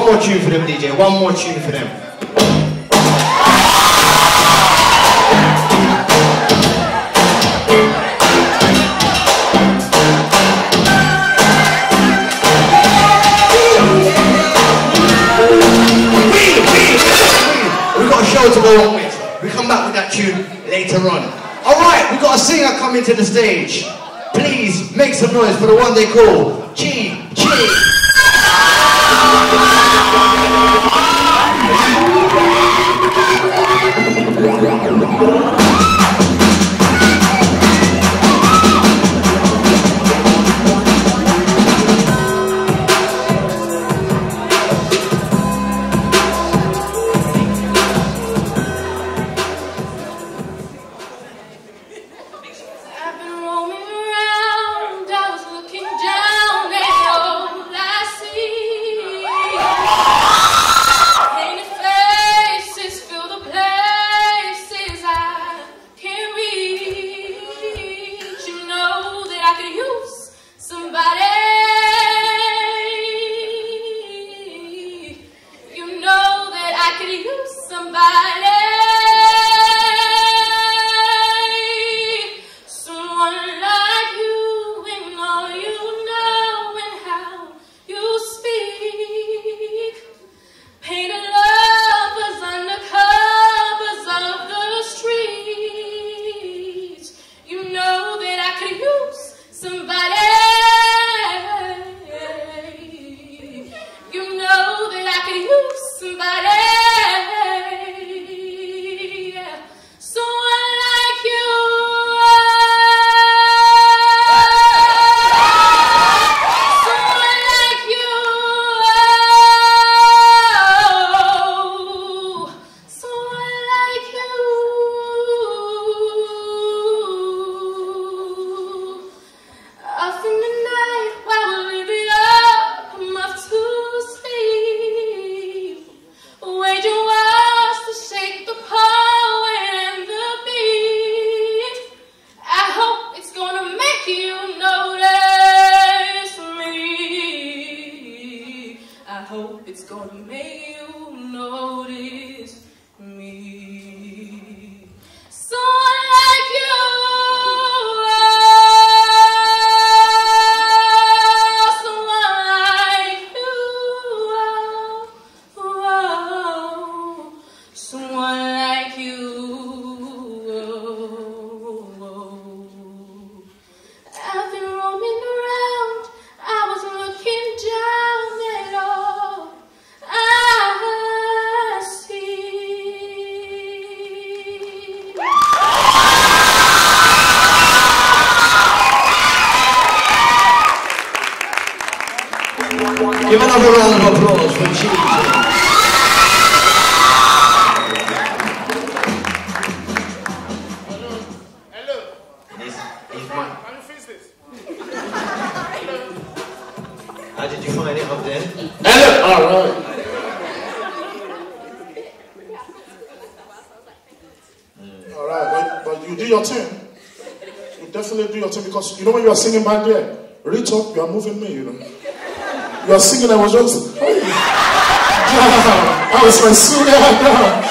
One more tune for them, DJ. One more tune for them. We've got a show to go on with. We come back with that tune later on. Alright, we've got a singer coming to the stage. Please make some noise for the one they call Chi Chi. Give another round of applause for Chi Chi. Hello. He's mine. Can you fix this? How did you find it up there? Hello. All right. All right, but you do your thing. You definitely do your thing because you know when you are singing back there, reach up, you are moving me, you know. You are singing, I was just, I was my sooner.